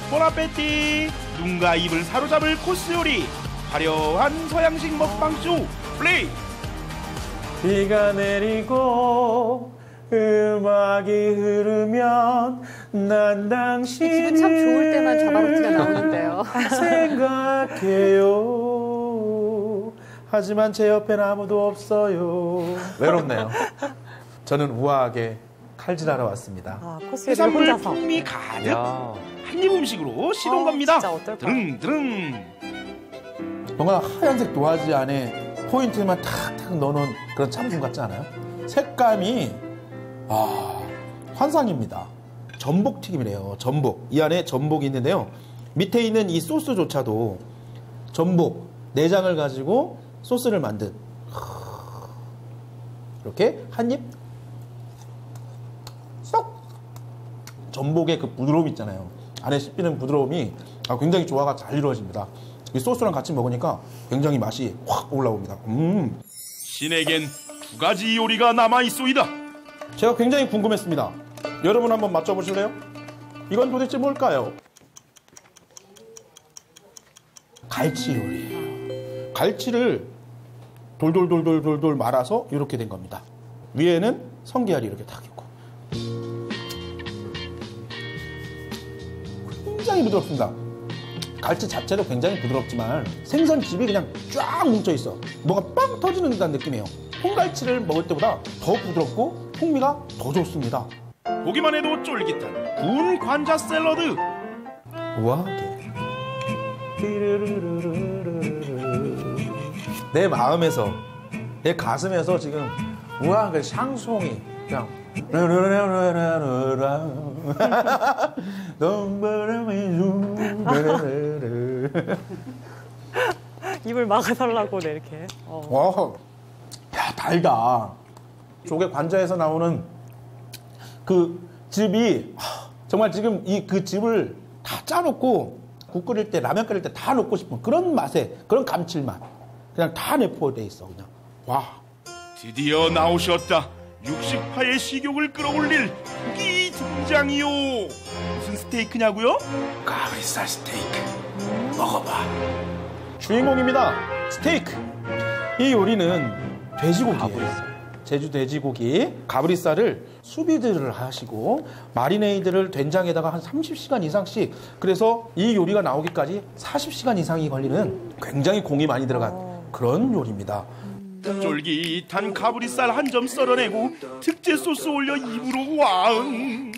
보나페티. 눈과 입을 사로잡을 코스 요리. 화려한 서양식 먹방쇼 플레이. 비가 내리고 음악이 흐르면 난 당신을 기분 참 좋을 때만 자바로티가 나오는데요. 생각해요. 하지만 제 옆엔 아무도 없어요. 외롭네요. 저는 우아하게 칼질하러 왔습니다. 아, 코스를 해산물 혼자서. 풍미 가득 야, 한입 음식으로 시동 겁니다. 진짜 어떨까요? 드릉드릉. 뭔가 하얀색 도화지 안에 포인트만 탁탁 넣어놓은 그런 참돔 같지 않아요? 색감이 환상입니다. 전복튀김이래요. 전복. 이 안에 전복이 있는데요. 밑에 있는 이 소스조차도 전복, 내장을 가지고 소스를 만든 이렇게 한 입 쏙! 전복의 그 부드러움 있잖아요. 안에 씹히는 부드러움이 굉장히 조화가 잘 이루어집니다. 이 소스랑 같이 먹으니까 굉장히 맛이 확 올라옵니다. 신에겐 두 가지 요리가 남아있소이다. 제가 굉장히 궁금했습니다. 여러분 한번 맞춰보실래요? 이건 도대체 뭘까요? 갈치 요리예요. 갈치를 돌돌돌돌돌돌 말아서 이렇게 된 겁니다. 위에는 성게알이 이렇게 탁 있고 굉장히 부드럽습니다. 갈치 자체도 굉장히 부드럽지만 생선즙이 그냥 쫙 뭉쳐있어. 뭐가 빵 터지는 듯한 느낌이에요. 홍갈치를 먹을 때보다 더 부드럽고 풍미가 더 좋습니다. 보기만 해도 쫄깃한 구운 관자 샐러드. 우아하게 내 마음에서 내 가슴에서 지금 우아하게 샹송이 그냥 입을 막아달라고 네, 이렇게. 와, 야, 달다. 조개 관자에서 나오는 그 즙이 정말 지금 그 즙을 다 짜놓고 국 끓일 때 라면 끓일 때 다 넣고 싶은 그런 맛에 그런 감칠맛 그냥 다 내포돼 있어 그냥. 와. 드디어 나오셨다. 68의 식욕을 끌어올릴 고기 등장이요. 무슨 스테이크냐고요? 가브리살 스테이크 먹어봐. 주인공입니다. 스테이크. 이 요리는 돼지고기예요. 제주 돼지고기 가브리살을 수비드를 하시고 마리네이드를 된장에다가 한 30시간 이상씩, 그래서 이 요리가 나오기까지 40시간 이상이 걸리는 굉장히 공이 많이 들어간 그런 요리입니다. 쫄깃한 가브리살 한 점 썰어내고 특제 소스 올려 입으로 와응.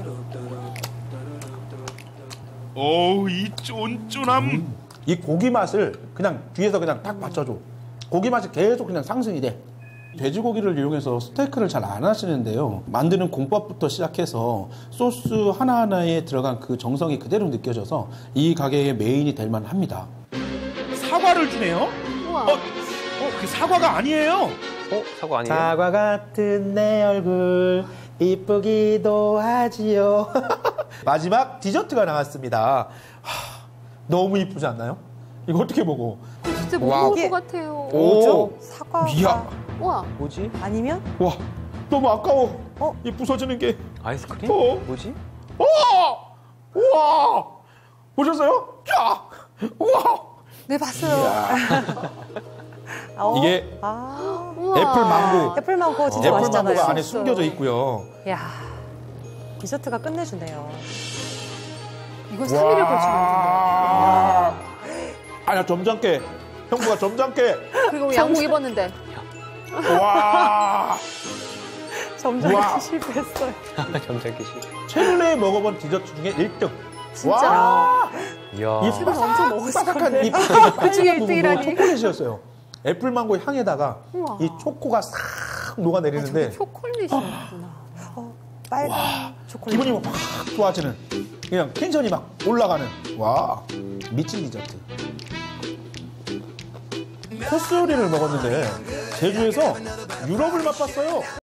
어우, 이 쫀쫀함. 이 고기 맛을 그냥 뒤에서 그냥 딱 받쳐줘. 고기 맛이 계속 그냥 상승이 돼. 돼지고기를 이용해서 스테이크를 잘 안 하시는데요. 만드는 공법부터 시작해서 소스 하나하나에 들어간 그 정성이 그대로 느껴져서 이 가게의 메인이 될 만합니다. 사과를 주네요? 우와. 그 사과가 아니에요. 사과 아니에요? 사과 같은 내 얼굴 이쁘기도 하지요. 마지막 디저트가 나왔습니다. 너무 이쁘지 않나요? 이거 어떻게 먹어? 진짜 못 와. 먹을 것 같아요. 오, 사과가 이야. 우와. 뭐지? 아니면? 와, 너무 아까워. 이 부서지는 게. 아이스크림? 뭐지? 우와! 보셨어요? 야! 우와! 네, 봤어요. 이게 우와. 애플망고. 애플망고 진짜 애플망고가 맛있잖아요. 안에 숨겨져 있고요. 야, 디저트가 끝내준대요. 이건 3일을 걸쳐 만든대요. 아니야, 점잖게. 형부가 점잖게. 그리고 양복 입었는데. 와! 점점 우와. 실패했어요. 점잖기 싫어. 최근에 먹어본 디저트 중에 1등. 진짜? 와! 이야. 이 엄청 먹었을 바삭한 건데. 이 그 중에 부분도 1등이라니. 초콜릿이었어요. 애플망고 향에다가 우와. 이 초코가 싹 녹아내리는데 초콜릿이었구나. 빨간 초콜릿. 기분이 확 좋아지는, 그냥 텐션이 막 올라가는, 와, 미친 디저트. 코스 요리를 먹었는데 제주에서 유럽을 맛봤어요.